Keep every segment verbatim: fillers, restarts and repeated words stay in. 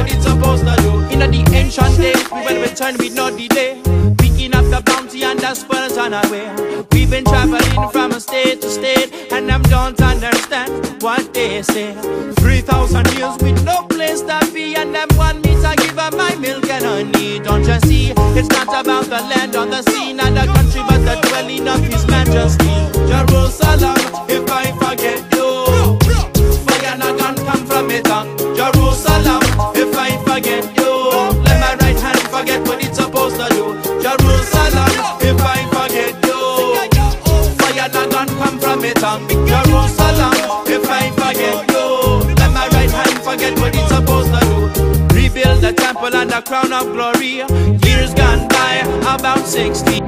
what it's supposed to do. In the ancient days, we will return with no delay, picking up the bounty and the spoils on our way. We've been traveling from state to state, and them don't understand what they say. Three thousand years with no place to be, and them want me to give up my milk and honey. Don't you see? It's not about the land or the sea, not the country, but the dwelling of His Majesty. Jerusalem, if I forget you, fire not gonna come from it on. Jerusalem, if I forget you, let my right hand forget what it's supposed to do. Jerusalem, if I forget you, fire not gonna come from it on. Jerusalem, if I forget you, let my right hand forget what it's supposed to do. Rebuild the temple and the crown of glory. Years gone by, about sixty.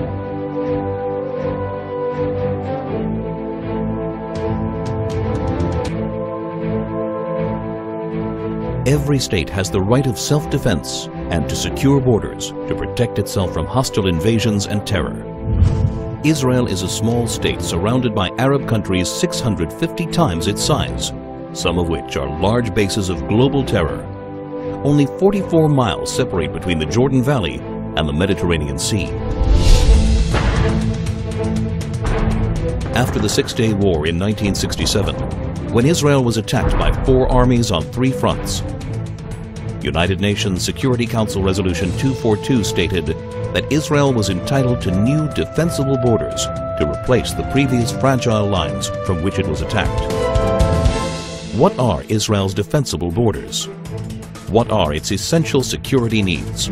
Every state has the right of self-defense and to secure borders to protect itself from hostile invasions and terror. Israel is a small state surrounded by Arab countries six hundred fifty times its size, some of which are large bases of global terror. Only forty-four miles separate between the Jordan Valley and the Mediterranean Sea. After the Six-Day War in nineteen sixty-seven, when Israel was attacked by four armies on three fronts, United Nations Security Council Resolution two forty-two stated that Israel was entitled to new defensible borders to replace the previous fragile lines from which it was attacked. What are Israel's defensible borders? What are its essential security needs?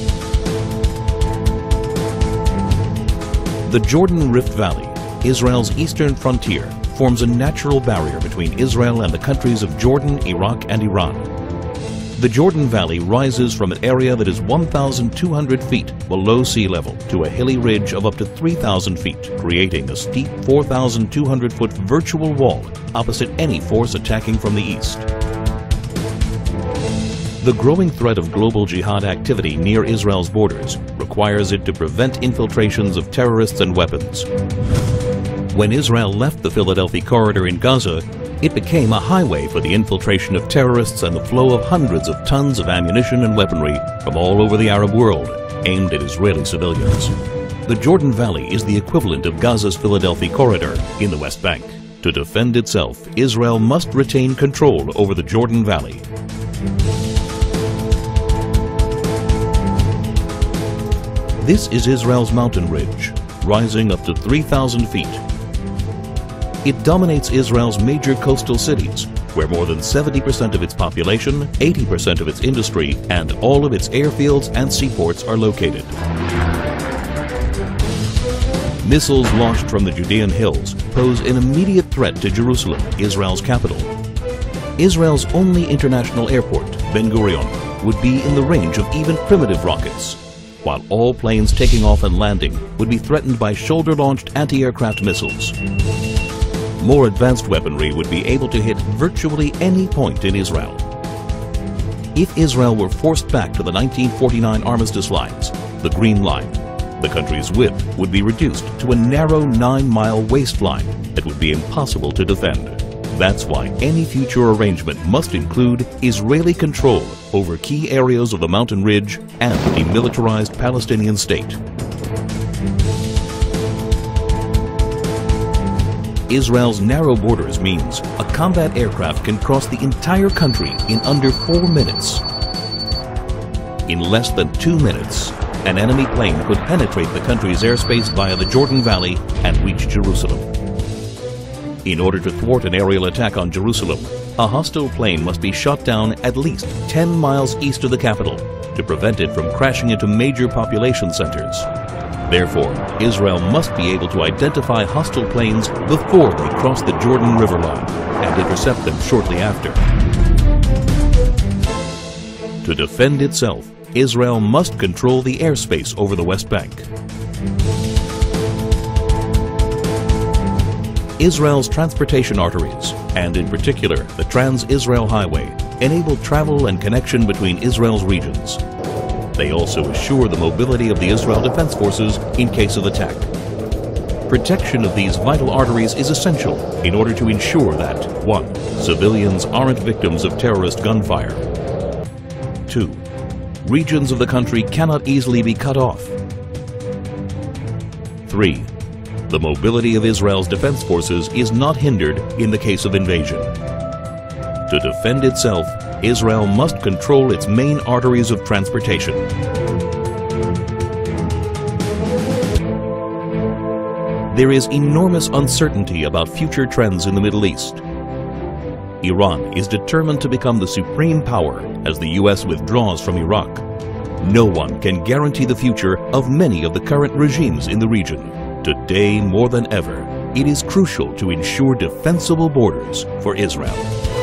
The Jordan Rift Valley, Israel's eastern frontier, forms a natural barrier between Israel and the countries of Jordan, Iraq, and Iran. The Jordan Valley rises from an area that is one thousand two hundred feet below sea level to a hilly ridge of up to three thousand feet, creating a steep four thousand two hundred foot virtual wall opposite any force attacking from the east. The growing threat of global jihad activity near Israel's borders requires it to prevent infiltrations of terrorists and weapons. When Israel left the Philadelphia corridor in Gaza, it became a highway for the infiltration of terrorists and the flow of hundreds of tons of ammunition and weaponry from all over the Arab world, aimed at Israeli civilians. The Jordan Valley is the equivalent of Gaza's Philadelphia corridor in the West Bank. To defend itself, Israel must retain control over the Jordan Valley. This is Israel's mountain ridge, rising up to three thousand feet. It dominates Israel's major coastal cities, where more than seventy percent of its population, eighty percent of its industry, and all of its airfields and seaports are located. Missiles launched from the Judean hills pose an immediate threat to Jerusalem, Israel's capital. Israel's only international airport, Ben Gurion, would be in the range of even primitive rockets, while all planes taking off and landing would be threatened by shoulder-launched anti-aircraft missiles. More advanced weaponry would be able to hit virtually any point in Israel. If Israel were forced back to the nineteen forty-nine armistice lines, the Green Line, the country's width would be reduced to a narrow nine-mile waistline that would be impossible to defend. That's why any future arrangement must include Israeli control over key areas of the mountain ridge and a demilitarized Palestinian state. Israel's narrow borders means a combat aircraft can cross the entire country in under four minutes. In less than two minutes, an enemy plane could penetrate the country's airspace via the Jordan Valley and reach Jerusalem. In order to thwart an aerial attack on Jerusalem, a hostile plane must be shot down at least ten miles east of the capital to prevent it from crashing into major population centers. Therefore, Israel must be able to identify hostile planes before they cross the Jordan River line and intercept them shortly after. To defend itself, Israel must control the airspace over the West Bank. Israel's transportation arteries, and in particular the Trans-Israel Highway, enable travel and connection between Israel's regions. They also assure the mobility of the Israel Defense Forces in case of attack. Protection of these vital arteries is essential in order to ensure that, one, civilians aren't victims of terrorist gunfire, regions of the country cannot easily be cut off. Three. The mobility of Israel's defense forces is not hindered in the case of invasion. To defend itself, Israel must control its main arteries of transportation. There is enormous uncertainty about future trends in the Middle East. Iran is determined to become the supreme power as the U S withdraws from Iraq. No one can guarantee the future of many of the current regimes in the region. Today, more than ever, it is crucial to ensure defensible borders for Israel.